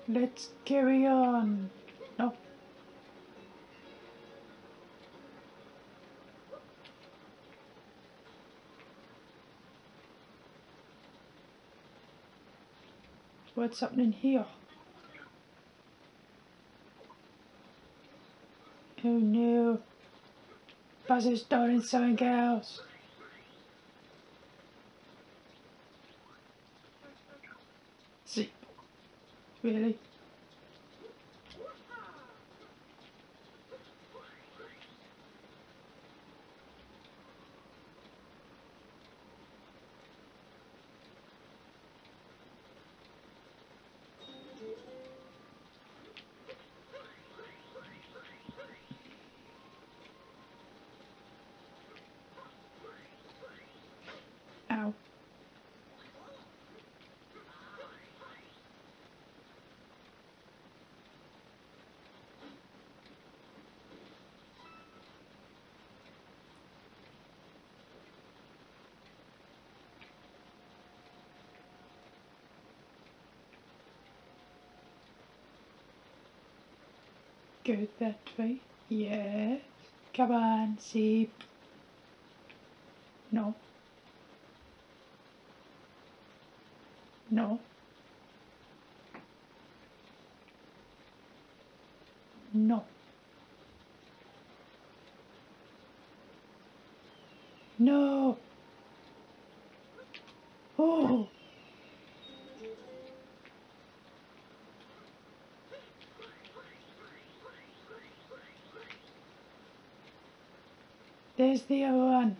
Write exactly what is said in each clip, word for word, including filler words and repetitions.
Let's carry on. No. What's happening here? Oh no. Buzz is starting something else. See. Really? Ow. Go that way. Yes. Come on, sheep. No. No. No. No. Oh. There's the other one.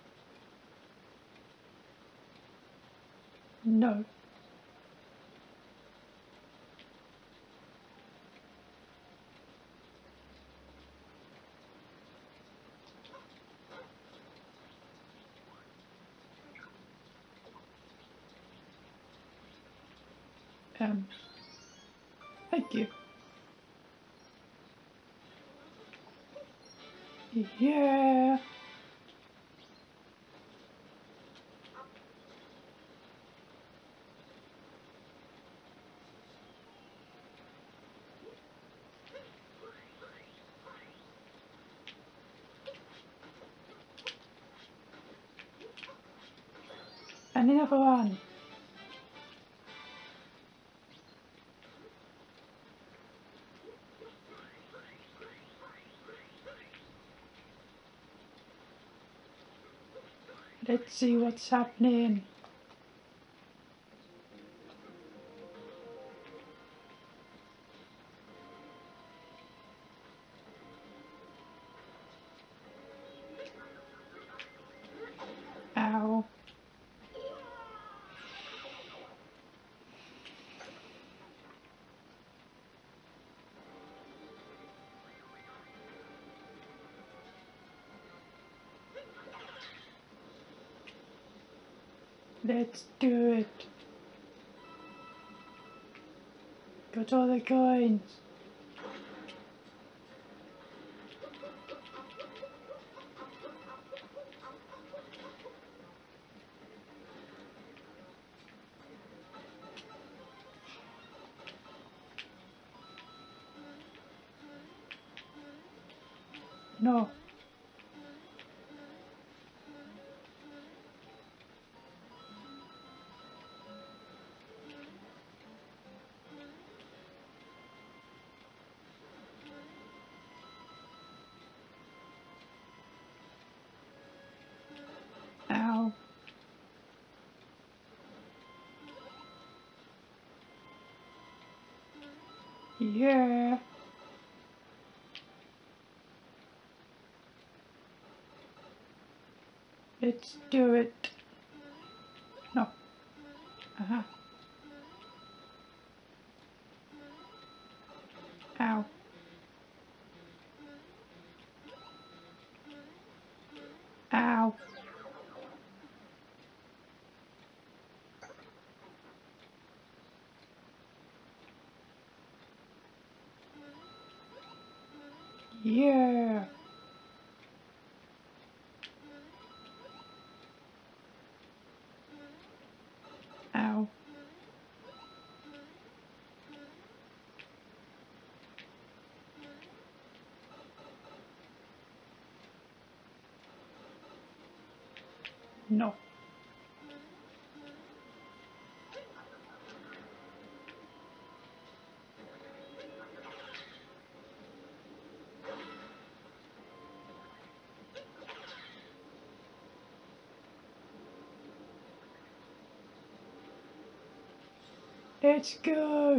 No. Um. Thank you. Yeah. And another one. Let's see what's happening. Ow. Let's do it. Got all the coins. No. Ow. Yeah. Let's do it. No. Uh-huh. Ow. Ow. Yeah. Ow. No. Let's go!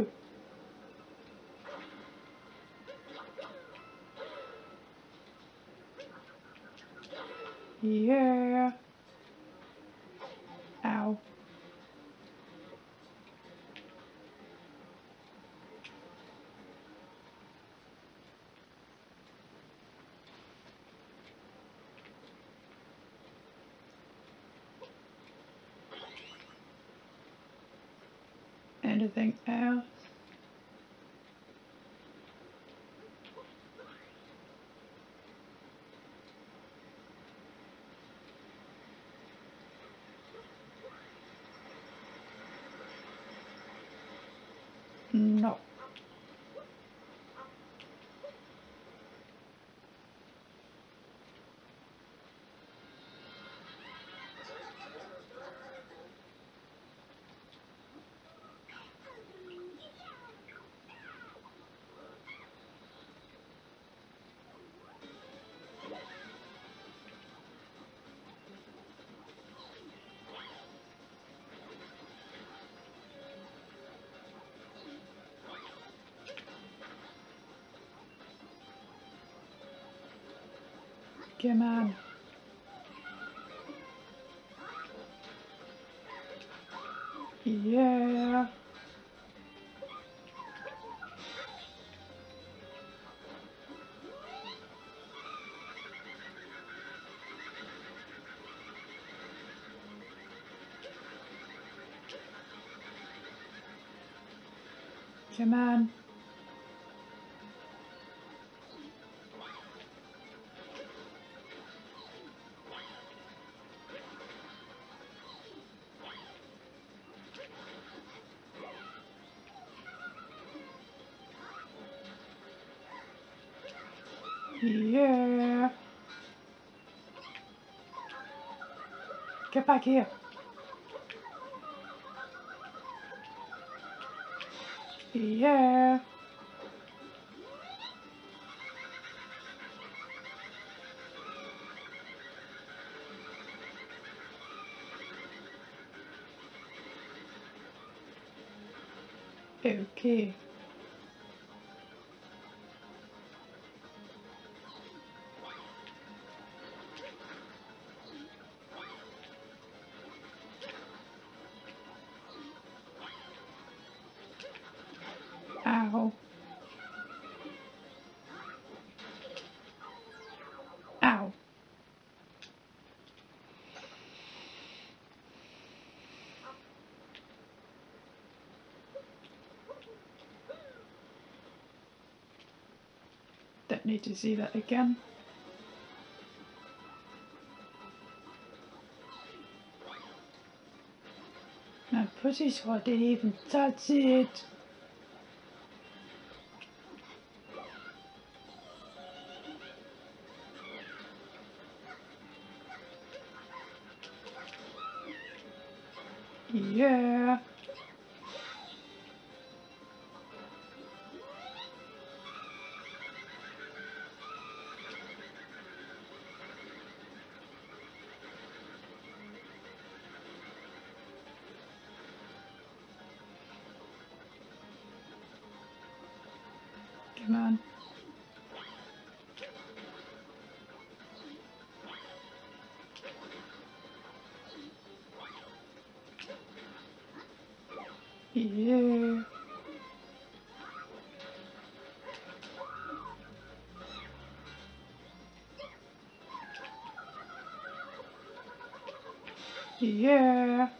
Yeah! Ow. Anything else? No. Come on. Yeah. Come on. Yeah. Get back here. Yeah. Okay. Ow. Ow. Don't need to see that again. No, pretty sure I didn't even touch it. Yeah. Come on. Yeah. Yeah.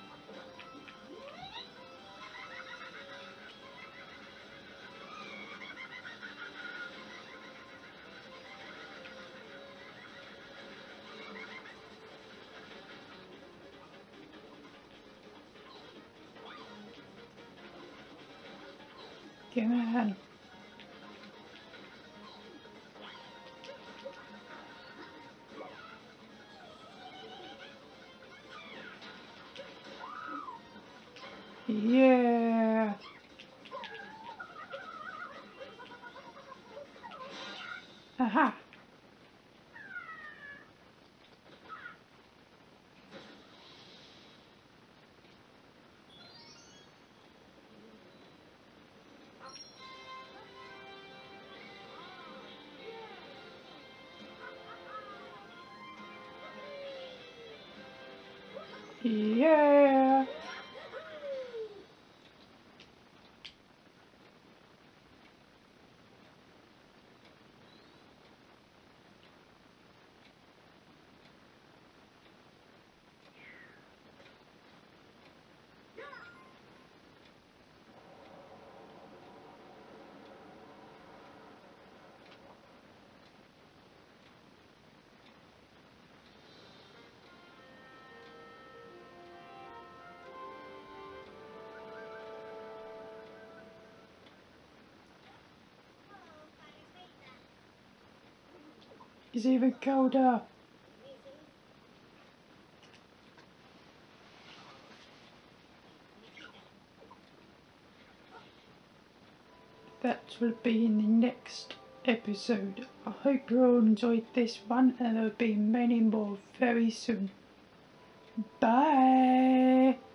Come on. Aha! Yeah! It's even colder. That will be in the next episode. I hope you all enjoyed this one, and there will be many more very soon. Bye!